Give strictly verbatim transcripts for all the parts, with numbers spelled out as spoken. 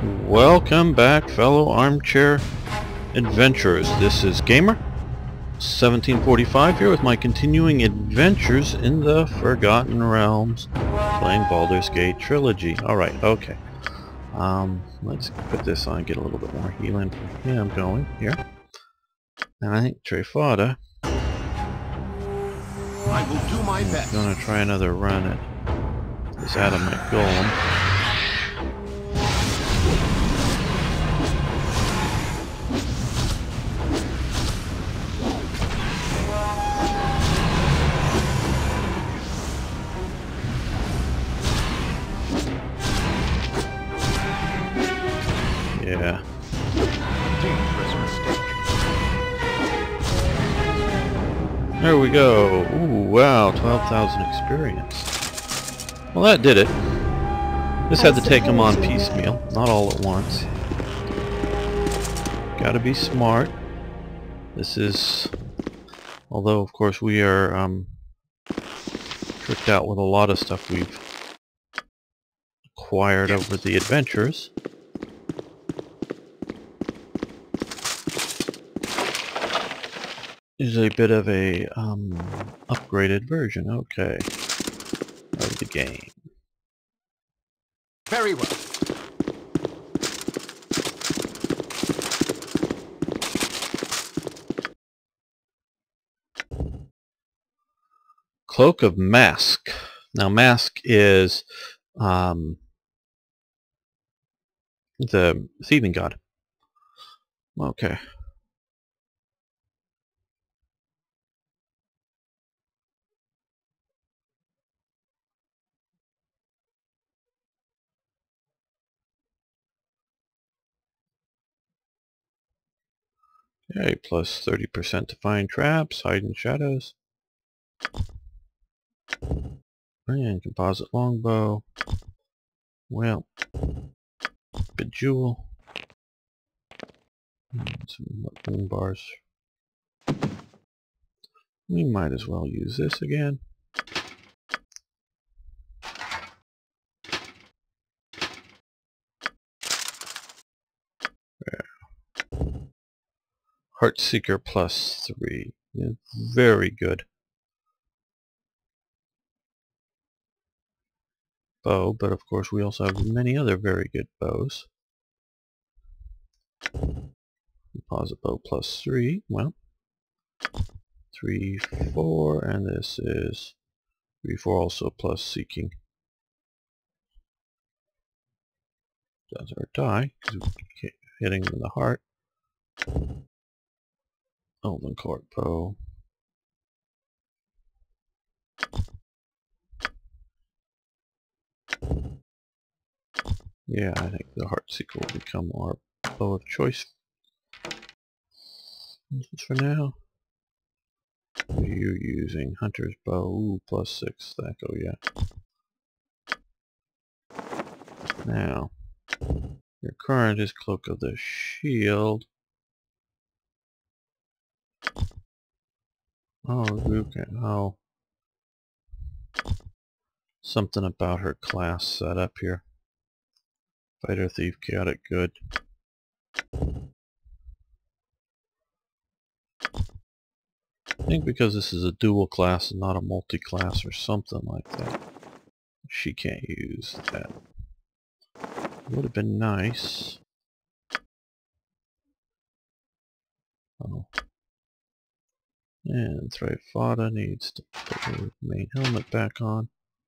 Welcome back, fellow armchair adventurers. This is Gamer seventeen forty-five here with my continuing adventures in the Forgotten Realms, playing Baldur's Gate Trilogy. Alright, okay. Um, let's put this on, get a little bit more healing for him going here. And I think Trefada I will do my best. is going to try another run at this adamant golem. Yeah. Dangerous mistake. There we go. Ooh, wow, twelve thousand experience. Well, that did it. Just had to take them on piecemeal, not all at once. Gotta be smart. This is... Although, of course, we are um, tricked out with a lot of stuff we've acquired over the adventures. Is a bit of a um, upgraded version, okay, of the game. Very well. Cloak of Mask. Now, Mask is um, the thieving god. Okay. Okay, plus thirty percent to find traps, hide in shadows. And composite longbow. Well, bejewel. And some weapon bars. We might as well use this again. Heartseeker plus three. Yeah, very good. Bow, but of course we also have many other very good bows. Composite bow plus three. Well, three, four, and this is three, four also plus seeking. Does our die because we keep hitting him in the heart. Elven Court bow. Yeah, I think the Heartseeker will become our bow of choice for now. What are you using? Hunter's bow. Ooh, plus six stack. Oh yeah. Now, your current is Cloak of the Shield. Oh, okay. Oh, something about her class set up here. Fighter, Thief, Chaotic Good. I think because this is a dual class and not a multi-class or something like that, she can't use that. Would have been nice. Oh. And Trefada needs to put her main helmet back on.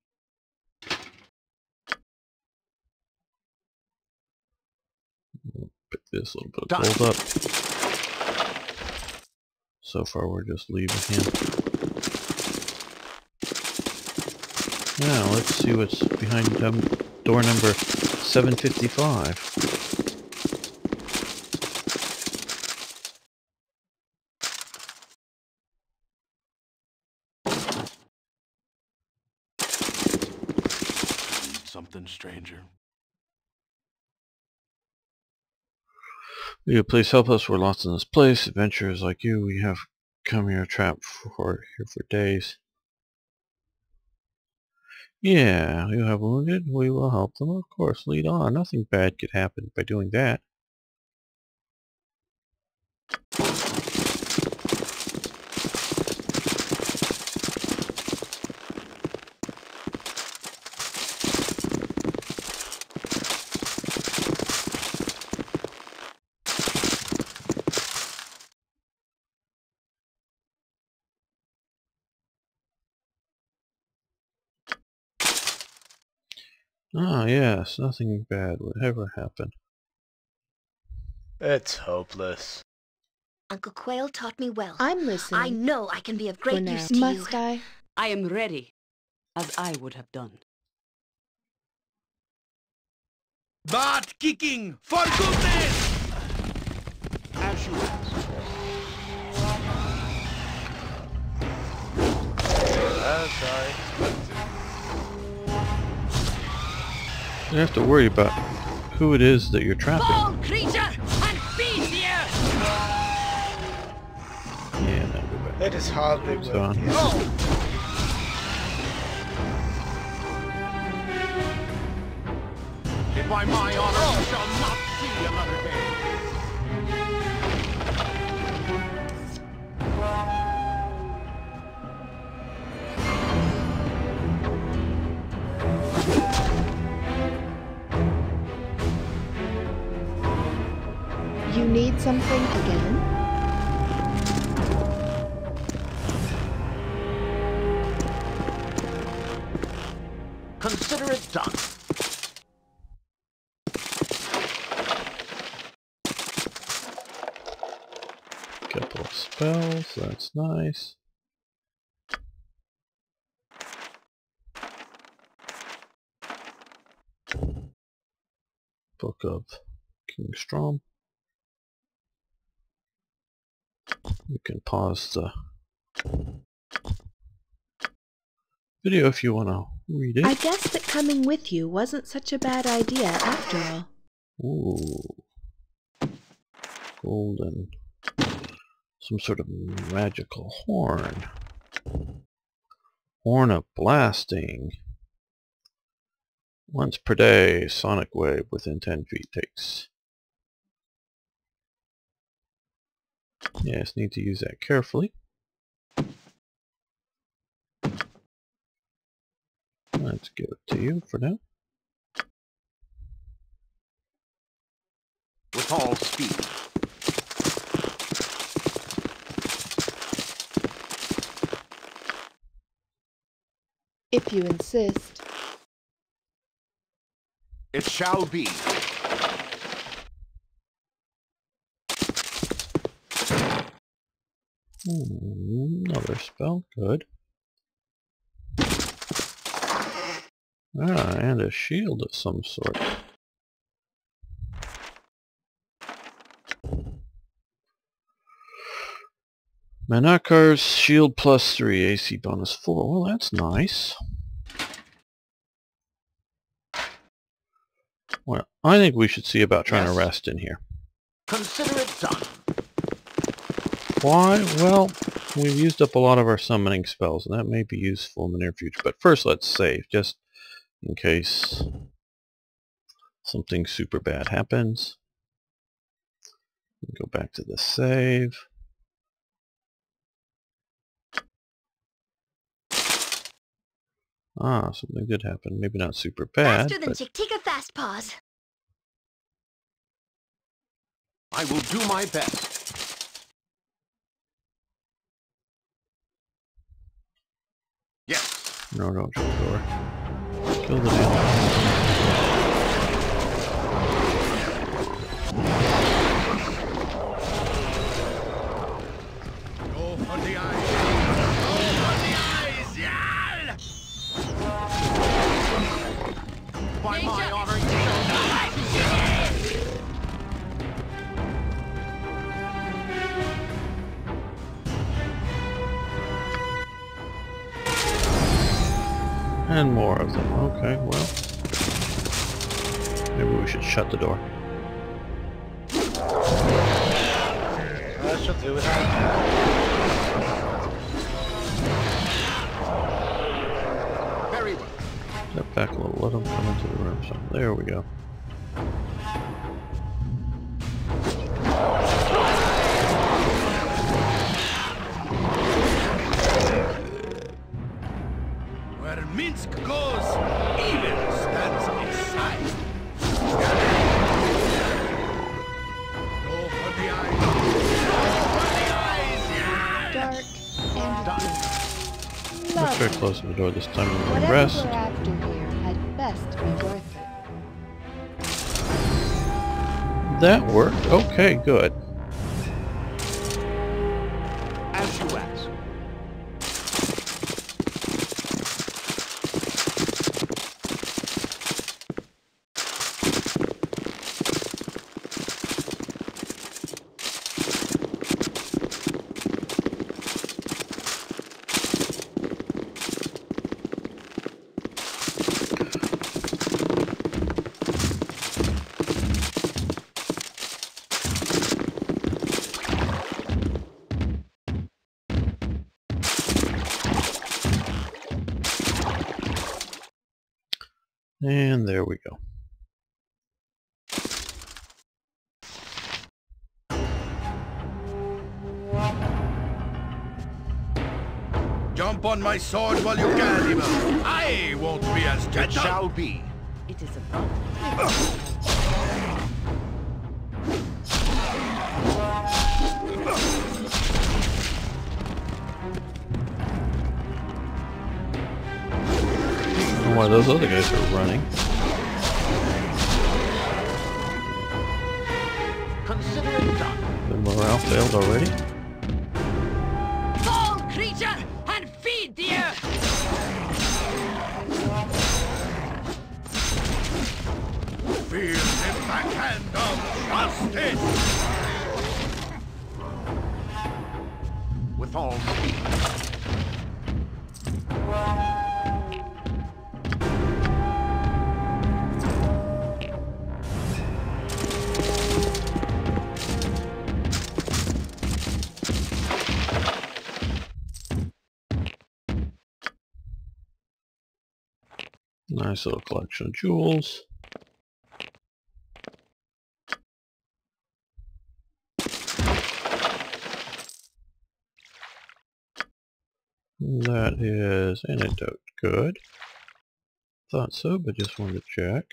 We'll pick this little bit of gold up. So far we're just leaving him. Now let's see what's behind door number seven fifty-five. Something stranger. Will you please help us? We're lost in this place. Adventurers like you, we have come here trapped for here for days. Yeah, you have wounded. We will help them, of course. Lead on. Nothing bad could happen by doing that. Ah, yes, nothing bad would ever happen. It's hopeless. Uncle Quail taught me well. I'm listening. I know I can be of For great now. use to Must you. I? I am ready, as I would have done. Butt kicking for goodness! As you ask. As I expected. You don't have to worry about who it is that you're trapping. Fall, creature, and feast you! Yeah, now go back. It is hardly It's worth on. it. If by my honor, you shall not see another day. You need something again? Consider it done. Couple of spells, that's nice. Book of King Strom. You can pause the video if you want to read it. I guess that coming with you wasn't such a bad idea after all. Ooh. Golden. Some sort of magical horn. Horn of Blasting. Once per day, sonic wave within ten feet takes. Yes, need to use that carefully. Let's give it to you for now. With all speed. If you insist. It shall be. Hmm, another spell, good. Ah, and a shield of some sort. Manakar's shield plus three, A C bonus four. Well, that's nice. Well, I think we should see about trying Yes. to rest in here. Consider it done. Why? Well, we've used up a lot of our summoning spells, and that may be useful in the near future. But first, let's save, just in case something super bad happens. Go back to the save. Ah, something did happen. Maybe not super bad, Faster than but Chick. Take a fast pause. I will do my best. Yes. no, no, shut the door. Kill the nail. Go for the eyes. Go for the eyes. Yeah. By my honor, you shall not see another day. And more of them. Okay, well. Maybe we should shut the door. I shall do it. Very well. Step back a little, let them come into the room. So there we go. Where Minsk goes, evil stands aside. Go for the eyes. Go for the eyes. Dark and dim. Let's very Lovely. close to the door this time and Whatever rest. we're after here had best be worth it. That worked. Okay, good. As you ask. And there we go. Jump on my sword while you can, evil. I won't be as gentle. It shall be. It is about I don't know why those other guys are running. Consider it done. The morale failed already. fall, creature, and feed the earth. Feel the backhand of justice. With all speed. Nice little collection of jewels. That is antidote. Good. Thought so, but just wanted to check.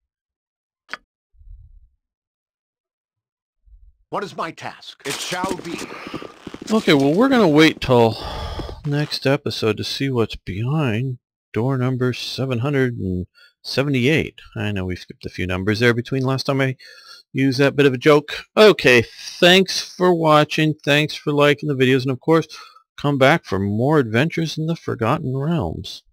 What is my task? It shall be. Okay, well we're going to wait till next episode to see what's behind door number seven hundred seventy-eight. I know we skipped a few numbers there between last time I used that bit of a joke. Okay, thanks for watching. Thanks for liking the videos. And of course, come back for more adventures in the Forgotten Realms.